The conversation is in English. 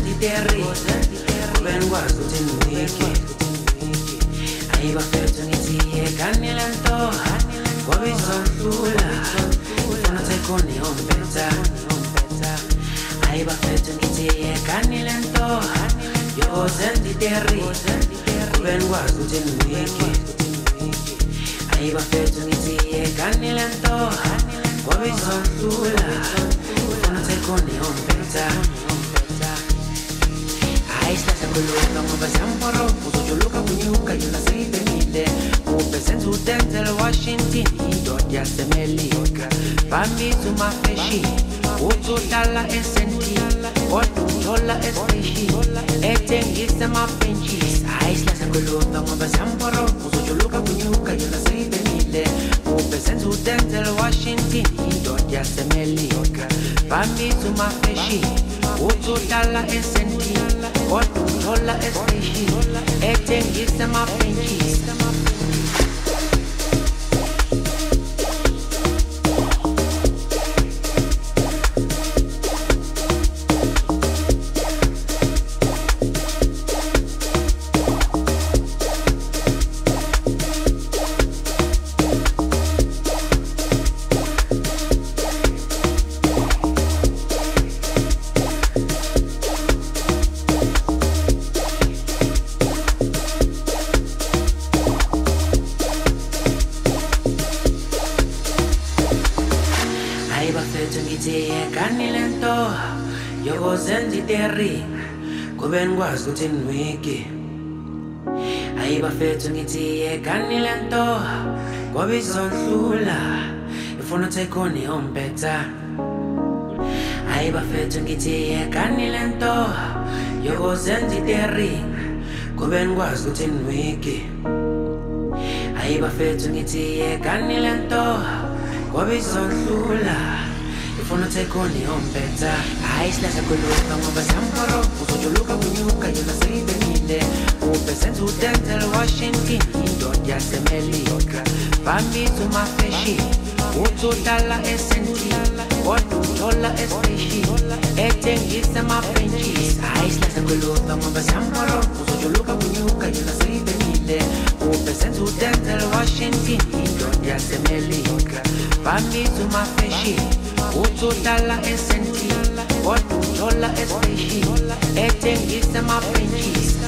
Terry, Ben was in wiki. I was to Nizzy, Canilento, Bobby's on Tula, Gonna take on the own better. I was to Nizzy, Canilento, yours and the Terry, Ben was in wiki. I was to Nizzy, Canilento, Bobby's on Tula, Gonna take on the own better. Stessa quello mo basamboro, uso luca bunyuka yuna saibe mile, mo pesenzu denzel Washington, dodia semeli, bambi zuma feshi, uto dala SNT, otu dola espeshi, etengisa ma penchis. Stessa quello mo basamboro, uso luca bunyuka yuna saibe mile, mo pesenzu denzel Washington, dodia semeli, bambi zuma feshi, uto dala SNT. What do Tola Esteshi? Etengisa ma penchis. Kuben was good in wiki. I bafet ngithi ekanilento ngoba izondlula ifuna take on your better. I bafet ngithi ekanilento yokuzenza itering kuben was good in wiki. I bafet ngithi ekanilento ngoba izondlula ifuna take on your better. Stessa quello ngoba samboro uzo luka bunyuka yuna saibe mile, mo pesenzu denzel Washington, dodia semeli, bambi zuma feshi, uto dala SNT, otu dola espeshi, etengisa ma penchis. Stessa quello ngoba samboro uzo luka bunyuka yuna saibe mile, mo pesenzu denzel Washington, dodia semeli, bambi zuma feshi, uto dala SNT. What do Tola Esteshi? Etengisa ma penchis.